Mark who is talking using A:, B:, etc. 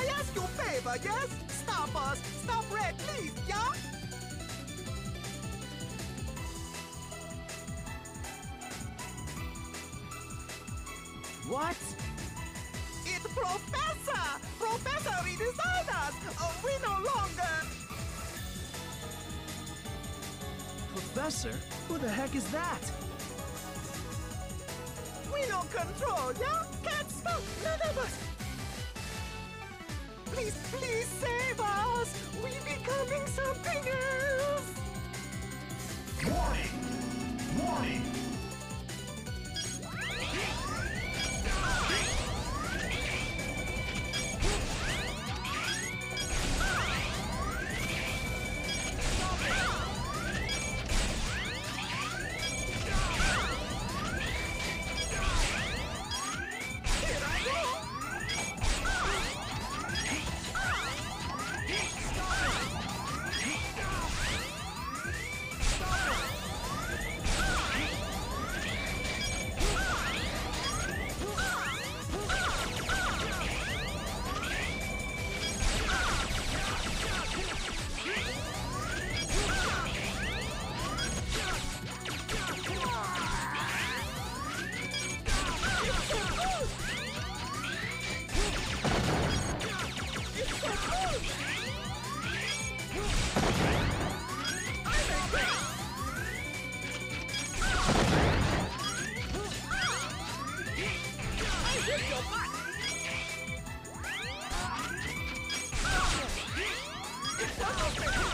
A: ask you a favor, yes? Stop us. Stop Red, please, yeah?
B: What?
A: It's Professor! Professor redesigned us! We no longer...
B: Professor? Who the heck is that?
A: We no control, yeah? Can't stop none of us! Please, please save us! We becoming something else!
C: Warning! Warning!
A: It's almost